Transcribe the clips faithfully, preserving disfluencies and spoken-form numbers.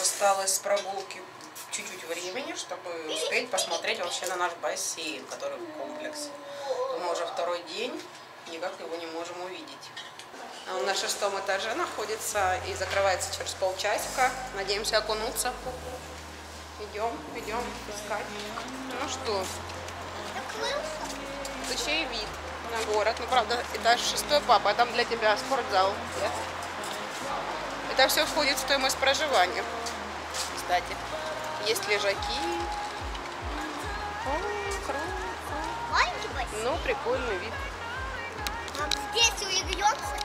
осталось с прогулки чуть-чуть времени, чтобы успеть посмотреть вообще на наш бассейн, который в комплексе. Мы уже второй день никак его не можем увидеть. Он на шестом этаже находится и закрывается через полчасика. Надеемся окунуться. Идем, идем искать. Ну что? Это еще и вид на город. Ну, правда, этаж шестой, папа, а там для тебя спортзал. Yes? Это все входит в стоимость проживания. Кстати, есть лежаки. О, круто. Маленький бассейн? Ну, прикольный вид. А здесь улегнемся.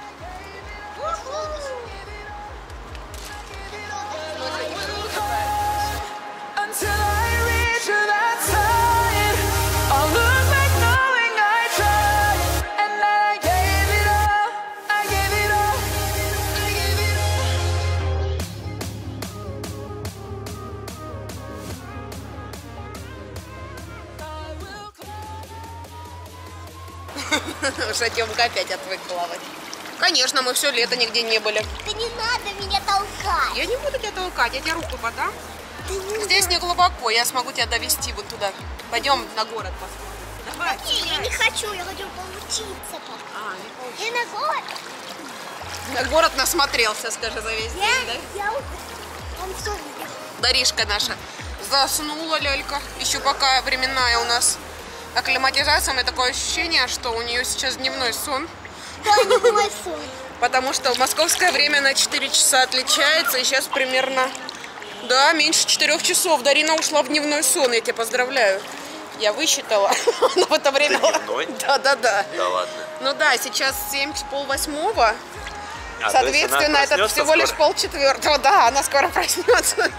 Уже Тёмка опять отвык плавать. Конечно, мы все лето нигде не были. Да не надо меня толкать. Я не буду тебя толкать, я тебе руку подам. Не Здесь не глубоко, я смогу тебя довести вот туда. Пойдем на город посмотрим. Давай. Не, я не хочу, я хочу поучиться. А, не получится. И на город. На город насмотрелся, скажи, за весь Я, день, да? я уже, он все видел. Даришка наша заснула, лялька. Еще пока временная у нас акклиматизация. У меня такое ощущение, что у нее сейчас дневной сон. Да, не мой сон. Потому что московское время на четыре часа отличается. И сейчас примерно, да, меньше четырёх часов. Дарина ушла в дневной сон. Я тебя поздравляю. Я высчитала. Она в это время... Дневной? Да, да, да. Да ладно. Ну да, сейчас семь, полвосьмого. А, Соответственно, это всего лишь полчетвертого. Да, она скоро проснется.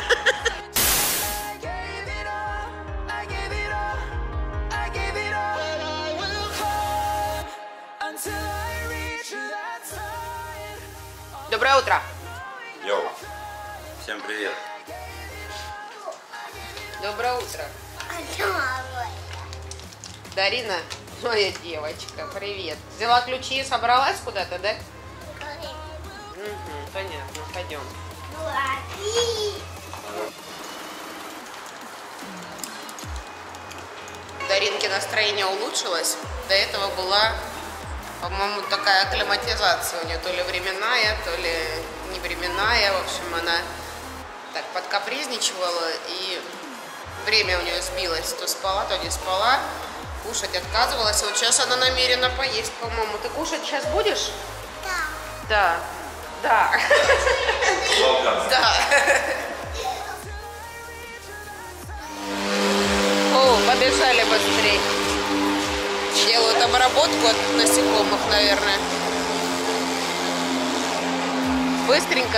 Доброе утро. Йоу. Всем привет. Доброе утро. Дарина, моя девочка, привет. Взяла ключи и собралась куда-то, да? Угу, понятно, пойдем. Даринке настроение улучшилось. До этого была, по-моему, такая акклиматизация у нее. То ли временная, то ли не временная. В общем, она так подкапризничивала, и время у нее сбилось. То спала, то не спала. Кушать отказывалась. Вот сейчас она намерена поесть, по-моему. Ты кушать сейчас будешь? Да. Да. Да. Да. О, побежали быстрее. Делают обработку от насекомых, наверное. Быстренько.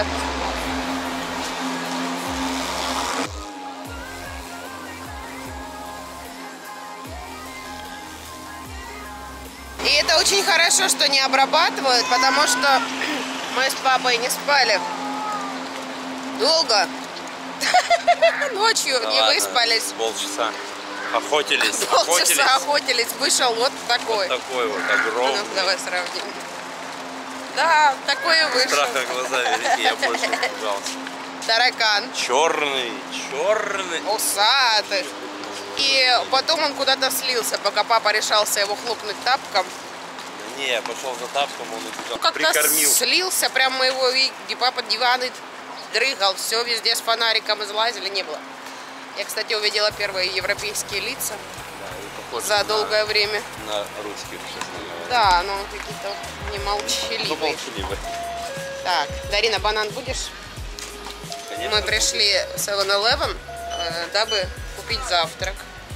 И это очень хорошо, что не обрабатывают, потому что мы с папой не спали долго. Ночью Да не ладно, выспались. Полчаса охотились. Полчаса охотились. Вышел вот такой. Вот такой вот Ну, огромный. давай сравним. Да, такой и вышел. Страха глаза велики, я больше испугался. Таракан. Черный, черный. Усатый. И потом он куда-то слился, пока папа решался его хлопнуть тапком. Не, я пошел за тапком, он убежал. Ну, как-то Прикормил. слился, прям мы его, и папа диваны дрыгал, все везде с фонариком излазили, не было. Я, кстати, увидела первые европейские лица Да, за на, долгое время. На русских, честно говоря. Да, ну какие-то не Ну, молчаливые. молчаливые. Так, Дарина, банан будешь? Конечно. Мы пришли в севен элевен, э, дабы купить завтрак.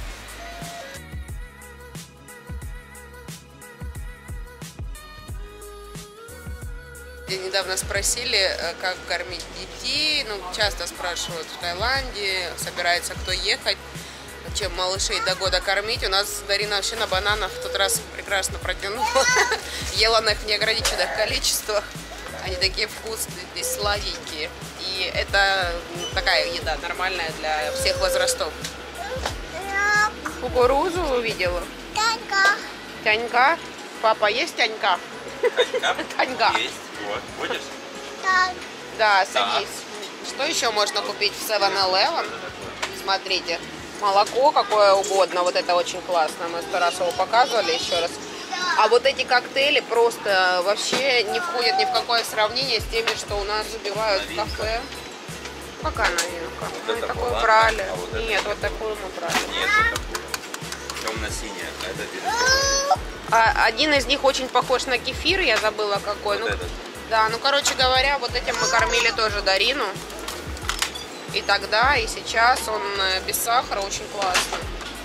Недавно спросили, как кормить детей. Ну, часто спрашивают в Таиланде, собирается кто ехать, чем малышей до года кормить. У нас Дарина вообще на бананах в тот раз прекрасно протянула. Ела на их неограниченных количествах. Они такие вкусные, здесь сладенькие. И это такая еда нормальная для всех возрастов. Кукурузу увидела? Танька. Танька. Папа, есть Танька? Танька? Танька. Есть. Вот. Будешь? Так. Да, садись. Что еще можно купить в севен элевен? Смотрите, молоко какое угодно, вот это очень классно, мы сто раз его показывали еще раз. А вот эти коктейли просто вообще не входят ни в какое сравнение с теми, что у нас забивают в кафе. Какая новинка? Вот Мы такую была, брали. а вот Нет, это вот такую мы брали. Нет, вот такую. Темно-синяя, а это бирюзовая. А, один из них очень похож на кефир, я забыла какой. Вот ну, этот. Да, ну короче говоря, вот этим мы кормили тоже Дарину. И тогда, и сейчас он без сахара, очень классно.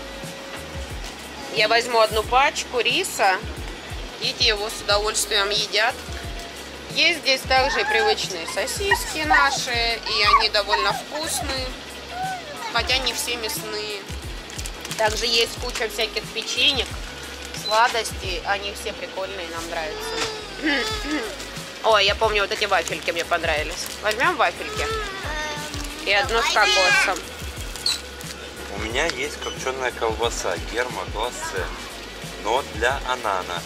Я возьму одну пачку риса. Дети его с удовольствием едят. Есть здесь также и привычные сосиски наши, и они довольно вкусные, хотя не все мясные. Также есть куча всяких печенек, сладостей, они все прикольные, нам нравятся. Ой, я помню, вот эти вафельки мне понравились. Возьмем вафельки и одну с кокосом. У меня есть копченая колбаса Герма класс С, но для анана.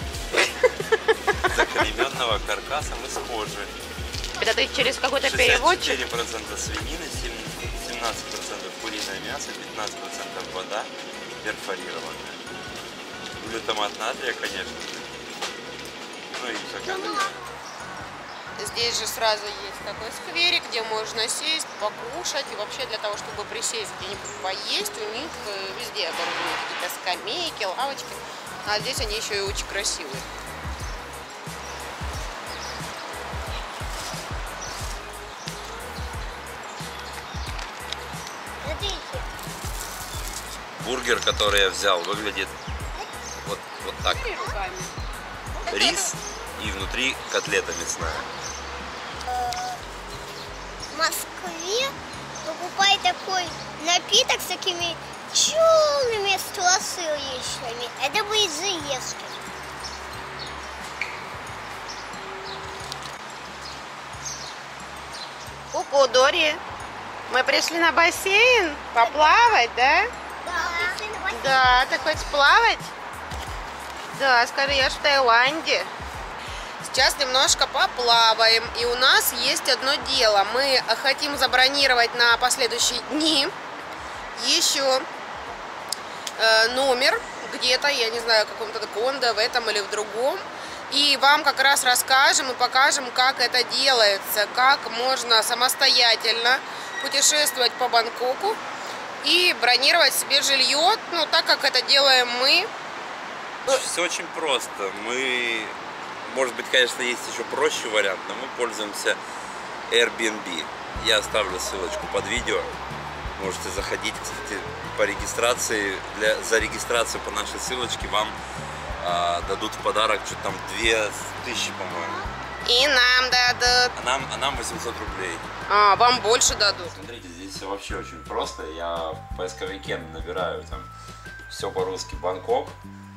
Заклеменного каркаса из кожи. Это ты через какой-то переводчик? шестьдесят четыре процента свинины, семнадцать процентов куриное мясо, пятнадцать процентов вода перфорированная. Глютамат натрия, конечно. Ну и всякое такое. Здесь же сразу есть такой скверик, где можно сесть, покушать. И вообще для того, чтобы присесть где-нибудь поесть, у них везде оборудованы какие-то скамейки, лавочки. А здесь они еще и очень красивые. Бургер, который я взял, выглядит вот, вот так. Рис и внутри котлета мясная. В Москве покупай такой напиток с такими черными столосылищами. Это будет заездки. Ку-ку, Дори, мы пришли на бассейн поплавать, да? Да. Да, ты хочешь плавать? Да, скажи, я ж в Таиланде. Сейчас немножко поплаваем. И у нас есть одно дело. Мы хотим забронировать на последующие дни еще э, номер где-то, я не знаю, в каком-то кондо, в этом или в другом. И вам как раз расскажем и покажем, как это делается, как можно самостоятельно путешествовать по Бангкоку и бронировать себе жилье, ну, так как это делаем мы. Все очень просто. Мы, может быть, конечно, есть еще проще вариант, но мы пользуемся Airbnb. Я оставлю ссылочку под видео. Можете заходить, кстати, по регистрации. Для, за регистрацию по нашей ссылочке вам а, дадут в подарок что-то там две тысячи, по-моему. И нам дадут. А нам, а нам восемьсот рублей. А, вам больше дадут. Смотрите, здесь все вообще очень просто. Я в поисковике набираю там все по-русски Бангкок.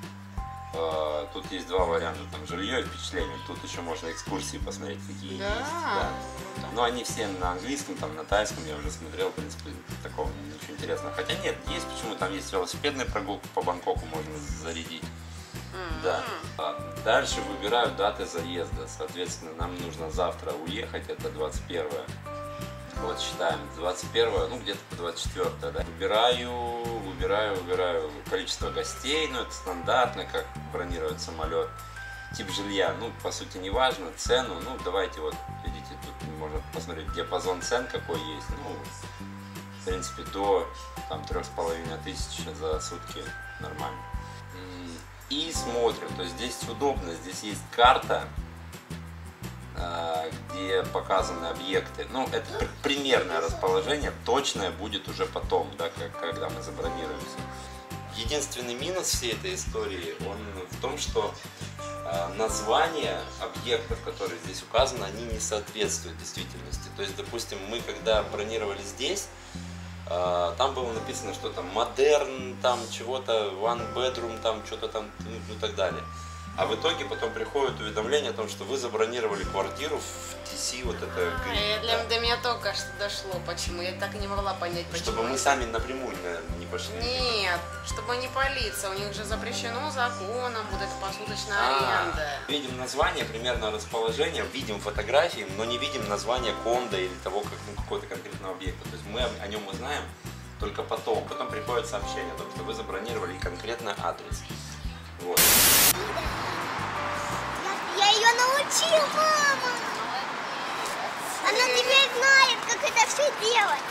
Тут есть два варианта, там жилье и впечатление. Тут еще можно экскурсии посмотреть, какие Да. есть. Да. Но они все на английском, там на тайском я уже смотрел, в принципе, такого ничего интересного. Хотя нет, есть почему, там есть велосипедная прогулка по Бангкоку, можно зарядить. Mm-hmm. Да. А дальше выбираю даты заезда. Соответственно, нам нужно завтра уехать, это двадцать первое. Вот считаем, двадцать первое, ну где-то по двадцать четвёртое, да. Выбираю, выбираю, выбираю количество гостей, ну это стандартно, как бронировать самолет. Тип жилья, ну по сути не важно, цену, ну давайте вот, видите, тут можно посмотреть диапазон цен какой есть, ну в принципе до там трех с половиной тысяч за сутки нормально. И смотрим, то есть здесь удобно, здесь есть карта, где показаны объекты. Ну, это примерное расположение, точное будет уже потом, да, как, когда мы забронируемся. Единственный минус всей этой истории, он в том, что э, названия объектов, которые здесь указаны, они не соответствуют действительности. То есть, допустим, мы когда бронировали здесь, э, там было написано, что там модерн, там чего-то, one bedroom, там что-то там, ну и так далее. А в итоге потом приходит уведомление о том, что вы забронировали квартиру в Ти Си, вот это... А, я для, да. до меня только что дошло, почему. Я так и не могла понять, почему. Чтобы мы сами напрямую, наверное, не пошли. Нет, чтобы не палиться. У них же запрещено законом вот эта посуточная А, аренда. видим название, примерно расположение, видим фотографии, но не видим название конда или того, как, ну, какого-то конкретного объекта. То есть мы о нем узнаем только потом. Потом приходит сообщение о том, что вы забронировали конкретно адрес. Вот. Я ее научил, мама. Она теперь знает, как это все делать.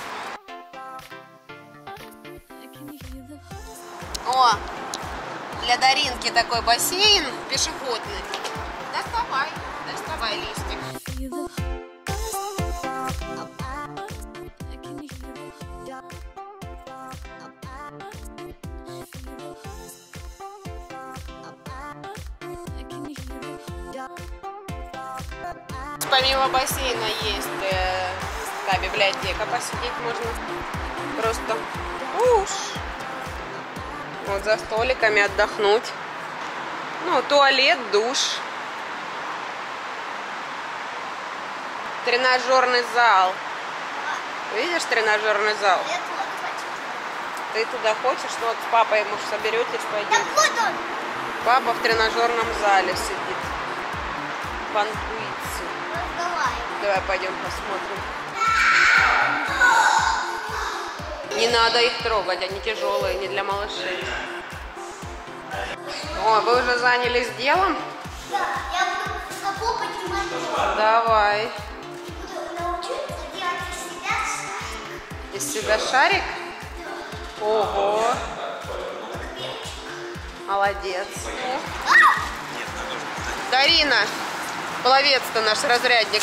О, для Даринки такой бассейн пешеходный. Доставай, доставай листик. Помимо бассейна есть э, такая библиотека, посидеть можно просто уж. Вот за столиками отдохнуть. Ну, туалет, душ. Тренажерный зал. Видишь тренажерный зал? Я тоже хочу. Ты туда хочешь? Ну вот с папой, может, соберетесь, пойдем. Так вот он. Папа в тренажерном зале сидит. Панкуется. Разговаривай. Давай пойдем посмотрим. Не надо их трогать, они тяжелые, не для малышей. О, вы уже занялись делом? Да, я буду сапог поднимать. Давай. Буду научиться делать из себя шарик. Из себя шарик? Ого. Молодец. Дарина, пловец-то наш разрядник.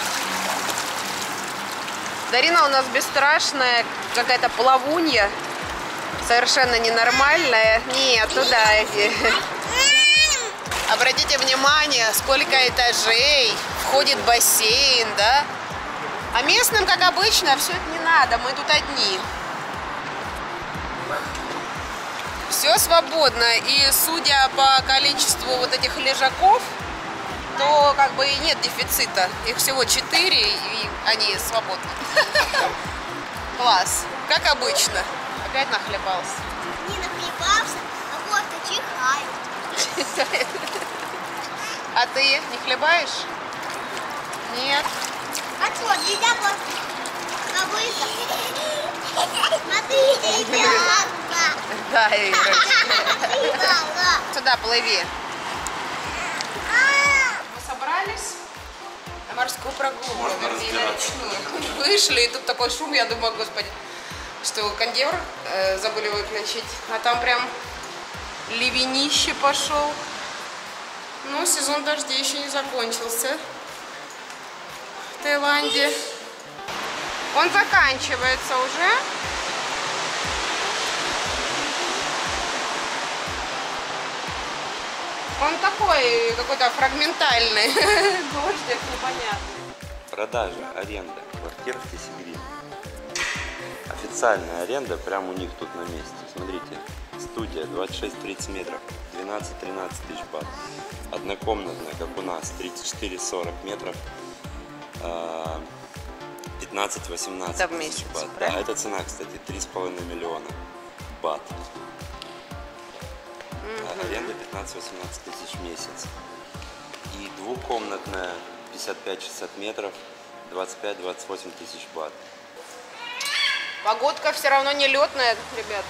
Дарина у нас бесстрашная, какая-то плавунья, совершенно ненормальная. Нет, туда иди. Обратите внимание, сколько этажей, входит бассейн, да? А местным, как обычно, все это не надо, мы тут одни. Все свободно, и судя по количеству вот этих лежаков, то как бы и нет дефицита. Их всего четыре, и они свободны. Класс. Как обычно. Опять нахлебался. Не нахлебался, а просто чихаю. А ты не хлебаешь? Нет. А что, нельзя просто побыть? Смотрите, ребята. Да, Ирочка. Ребята. Сюда плыви. А, Мы собрались на морскую прогулку, Можно вернее, на разбираться. речную. Вышли, и тут такой шум, я думаю, господи, что кондер э, забыли выключить. А там прям ливенище пошел. Ну, сезон дождей еще не закончился в Таиланде. Он заканчивается уже. Он такой какой-то фрагментальный. Дождик непонятный. Продажа, аренда квартир в Ти Си Грин. Официальная аренда прямо у них тут на месте. Смотрите, студия двадцать шесть тридцать метров, двенадцать-тринадцать тысяч бат. Однокомнатная, как у нас, тридцать четыре сорок метров, пятнадцать-восемнадцать Это в тысяч месяц, бат. Да, правильно? эта цена, кстати, три с половиной миллиона бат. А аренда пятнадцать-восемнадцать тысяч в месяц. И двухкомнатная, пятьдесят пять шестьдесят метров, двадцать пять двадцать восемь тысяч бат. Погодка все равно не летная, ребята.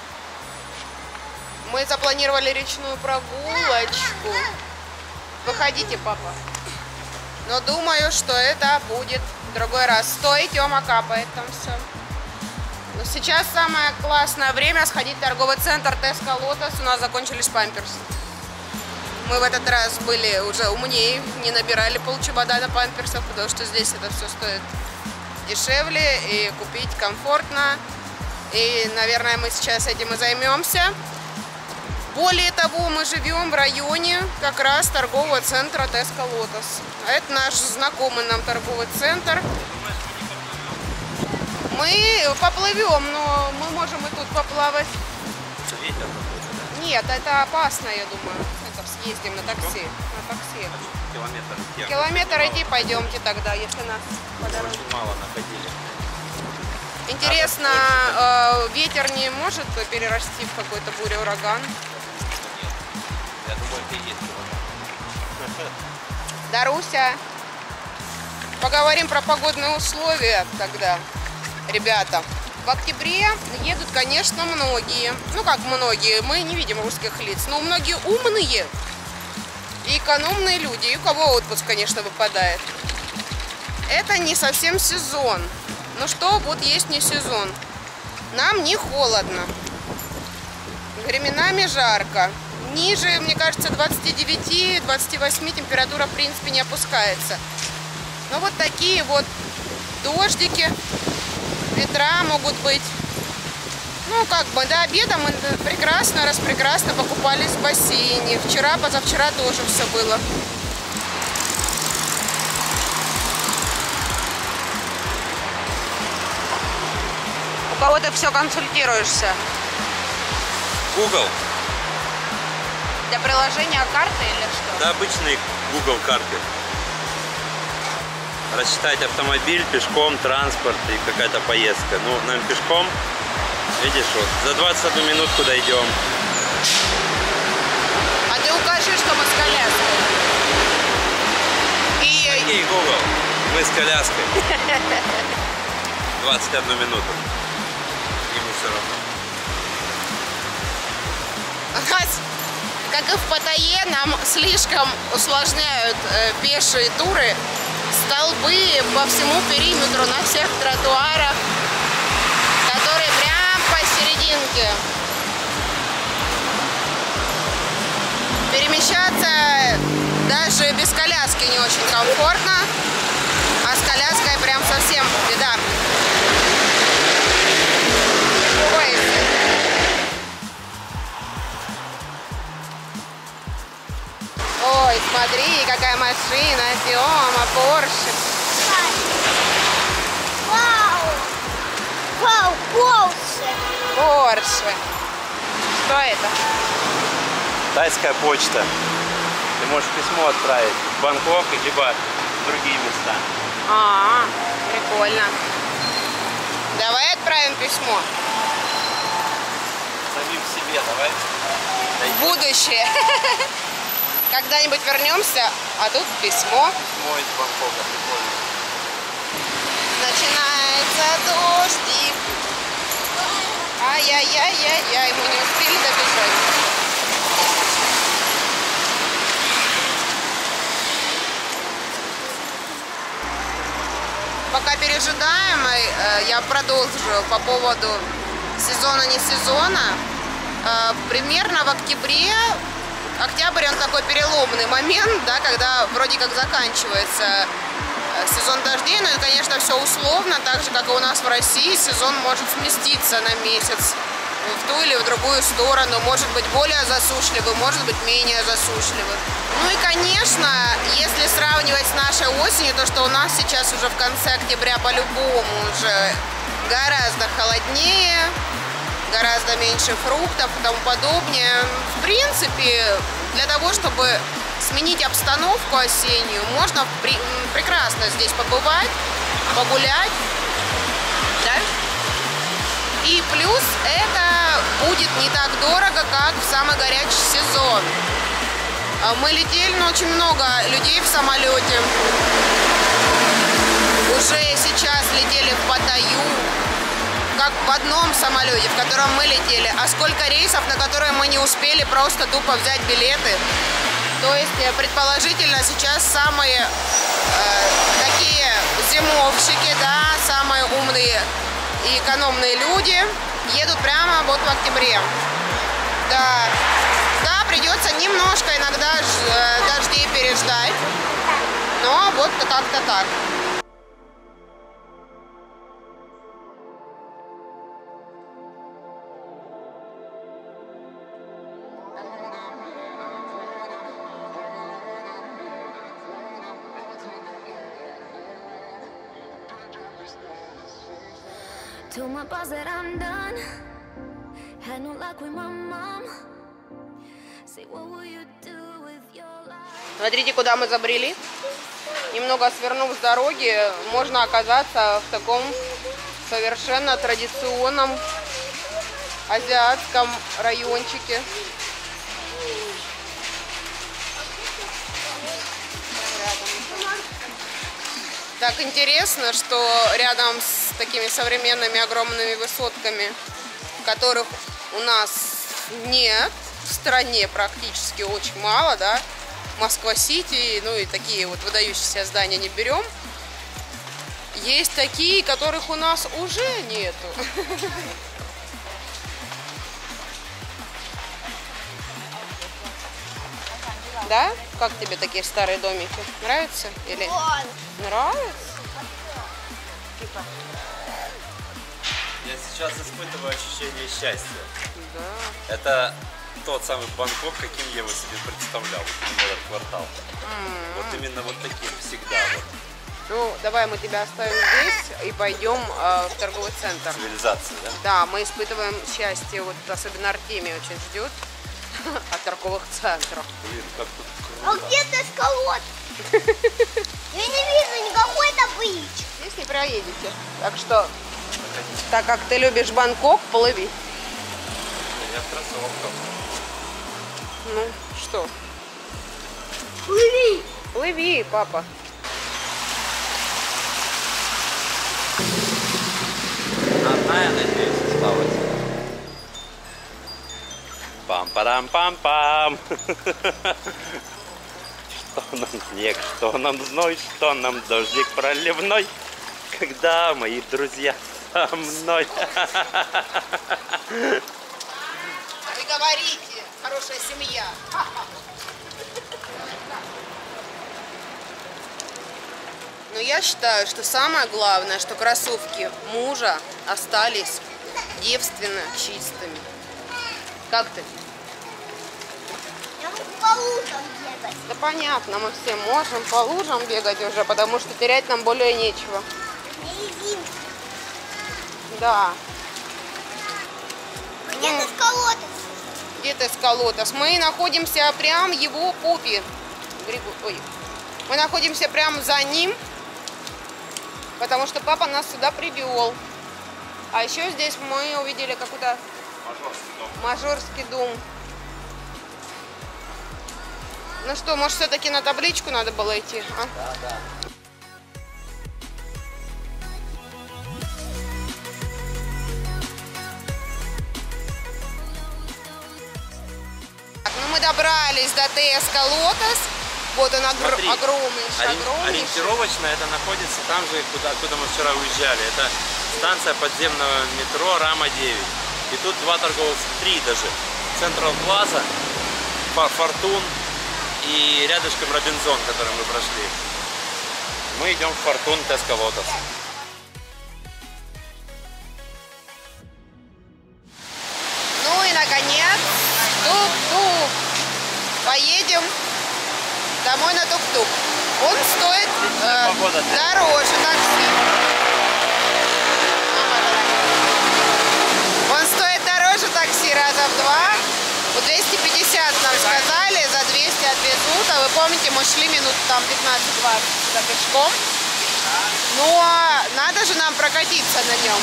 Мы запланировали речную прогулочку. Выходите, папа. Но думаю, что это будет в другой раз. Стой, Тёма капает там все. Но сейчас самое классное время сходить в торговый центр Теска Лотос. У нас закончились памперсы. Мы в этот раз были уже умнее, не набирали полчемодана памперсов, потому что здесь это все стоит дешевле и купить комфортно. И, наверное, мы сейчас этим и займемся. Более того, мы живем в районе как раз торгового центра Теска Лотос. Это наш знакомый нам торговый центр. Мы поплывем, но мы можем и тут поплавать. Нет, это опасно, я думаю. Это съездим на такси. На такси. Километр идти. Километр идти пойдемте тогда, если нас по дороге. Очень мало находили. Интересно, э, ветер не может перерасти в какой-то буря-ураган? Нет. Я думаю, это и есть ураган. Даруся, поговорим про погодные условия тогда, ребята. В октябре едут, конечно, многие. Ну, как многие, мы не видим русских лиц, но многие умные и экономные люди, и у кого отпуск, конечно, выпадает. Это не совсем сезон. Ну что, вот есть не сезон. Нам не холодно. Временами жарко. Ниже, мне кажется, двадцати девяти — двадцати восьми температура, в принципе, не опускается. Но вот такие вот дождики, ветра могут быть. Ну, как бы до обеда мы прекрасно, распрекрасно покупались в бассейне. Вчера, позавчера тоже все было. У кого ты все консультируешься? Google. Для приложения карты или что? Да, обычные Google карты. Рассчитать автомобиль, пешком, транспорт и какая-то поездка. Ну, нам пешком, видишь, вот, за двадцать одну минутку дойдем. А ты укажи, что мы с коляской. И... Окей, Google, мы с коляской. двадцать одну минуту. Ему все равно. У нас, как и в Паттайе, нам слишком усложняют э, пешие туры. Столбы по всему периметру, на всех тротуарах, которые прям посерединке. Перемещаться даже без коляски не очень комфортно, а с коляской прям совсем беда. Ой. Ой, смотри, какая машина, Тёма, Порше. Вау! Вау, Порше! Порше. Что это? Тайская почта. Ты можешь письмо отправить в Бангкок, либо в другие места. А, прикольно. Давай отправим письмо. Самим себе давай. В будущее. Когда-нибудь вернемся, а тут письмо. Письмо из Бангкока, прикольно. Начинается дождик. Ай-яй-яй-яй-яй, мы не успели добежать. Пока пережидаем, я продолжу по поводу сезона-не сезона. Примерно в октябре, октябрь он такой переломный момент, да, когда вроде как заканчивается сезон дождей, но это, конечно, все условно, так же, как и у нас в России, сезон может сместиться на месяц в ту или в другую сторону, может быть более засушливый, может быть менее засушливый. Ну и, конечно, если сравнивать с нашей осенью, то, что у нас сейчас уже в конце октября по-любому уже гораздо холоднее, гораздо меньше фруктов и тому подобное. В принципе, для того, чтобы сменить обстановку осеннюю, можно при, прекрасно здесь побывать, погулять, да? И плюс это будет не так дорого, как в самый горячий сезон. Мы летели, но очень много людей в самолете. Уже сейчас летели в Паттайю, как в одном самолете, в котором мы летели. А сколько рейсов, на которые мы не успели просто тупо взять билеты. То есть, предположительно, сейчас самые э, такие зимовщики, да, самые умные и экономные люди едут прямо вот в октябре. Да, да, придется немножко иногда дождей переждать, но вот как-то так. Told my boss that I'm done. Had no luck with my mom. Say, what will you do with Смотрите, куда мы забрели. Немного свернув с дороги, можно оказаться в таком совершенно традиционном азиатском райончике. Так интересно, что рядом с такими современными огромными высотками, которых у нас нет, в стране практически очень мало, да, Москва-Сити, ну и такие вот выдающиеся здания не берем. Есть такие, которых у нас уже нету. Да? Как тебе такие старые домики? Нравятся? Или нравится? Я сейчас испытываю ощущение счастья. Да. Это тот самый Бангкок, каким я его себе представлял, вот этот квартал. М-м. Вот именно вот таким всегда. Вот. Ну, давай мы тебя оставим здесь и пойдем э, в торговый центр. Цивилизация, да? Да, мы испытываем счастье, вот особенно Артемий очень ждет от торговых центров. Блин, как тут А круто. где-то эскалот. Я не вижу никакой таблички. Здесь не проедете. Так что, так как ты любишь Бангкок, плыви. Я в кроссовках. Ну, что? Плыви. Плыви, папа. Одна, я надеюсь, осталась. Пам-парам-пам-пам. Что нам снег, что нам зной, что нам дождик проливной, когда мои друзья со мной. Вы говорите, хорошая семья. Но я считаю, что самое главное, что кроссовки мужа остались девственно чистыми. Как ты? Я могу по лужам бегать. Да понятно, мы все можем по лужам бегать уже, потому что терять нам более нечего. Резинка. Да. Где-то эскалот. Где-то Скалотос. Мы находимся прям в его пупе. Григу- Ой. Мы находимся прям за ним, потому что папа нас сюда привел. А еще здесь мы увидели какой-то мажорский дом. Ну что, может, все-таки на табличку надо было идти? А? Да, да. Так, ну мы добрались до ТС Колотос. Вот он огр- Смотри, огромнейший, ори- огромнейший. Ориентировочно это находится там же, куда, откуда мы вчера уезжали. Это станция подземного метро Рама девять. И тут два торговых, три даже. Централ Плаза, Фортун и рядышком Робинзон, который мы прошли. Мы идем в Фортун Теско Лотос. Ну и наконец, тук-тук. Поедем домой на тук-тук. Он стоит э, Погода. дороже такси. Он стоит дороже такси раза в два. Вот двести пятьдесят нам сказали, за двести отвезут. А вы помните, мы шли минут там пятнадцать-двадцать сюда пешком. Ну а надо же нам прокатиться на нем.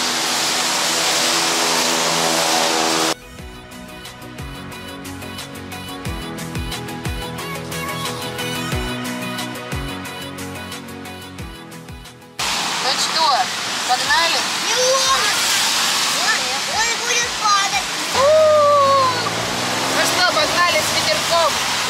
Ну что, погнали? Не может. Он будет падать. Ну что, погнали с ветерком.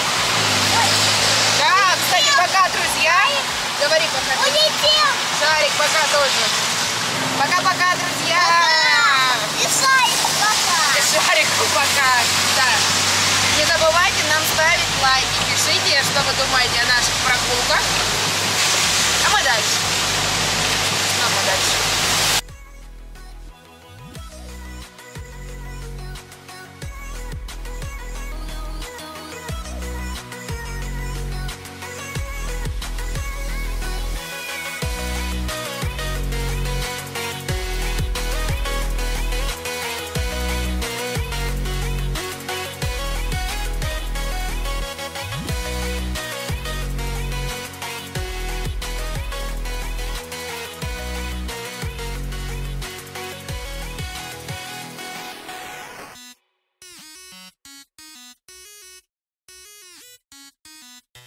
Да, кстати, пока, друзья. Говори пока. Улетел. Шарик, пока тоже. Пока-пока, друзья. И шарик пока. И Шарику пока. Да. Не забывайте нам ставить лайки. Пишите, что вы думаете о наших прогулках. А мы дальше.